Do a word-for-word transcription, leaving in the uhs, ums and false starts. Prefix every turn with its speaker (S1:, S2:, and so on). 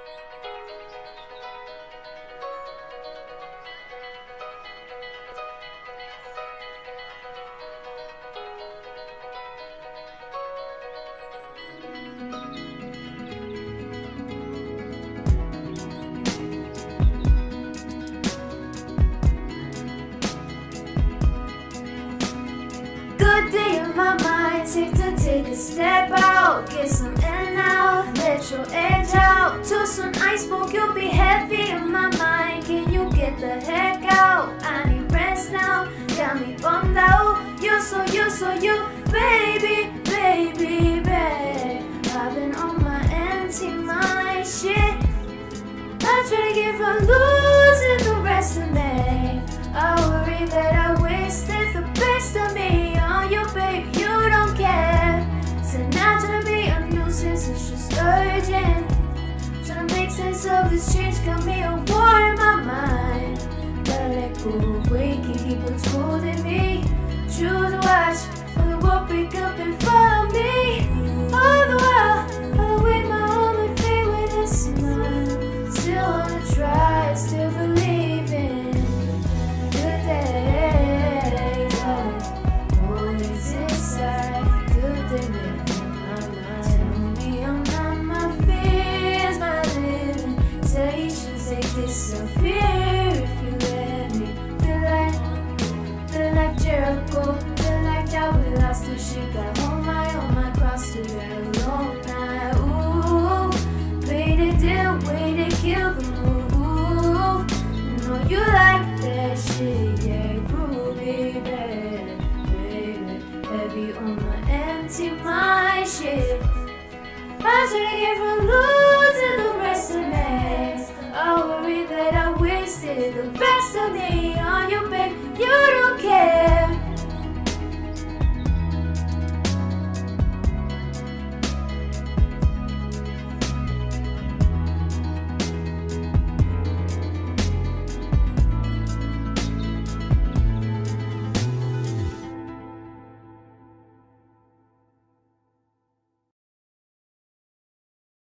S1: Good day in my mind, safe to take a step out, get some in now, let your edge out. Too soon I spoke, you'll be heavy in my mind. Can you get the heck out? I need rest now, got me bummed out. You so you so you, baby, baby, babe. I've been on my empty mind, shit. I try to give up, losing the rest of me. I worry that I wasted the best of me on you, babe, you don't care. So now trying to be a nuisance, it's just urgent. Trying to make sense of this change, got me a war in my mind. Gotta let go of weight, can't keep what's holding me. Choose to watch, or the world break up and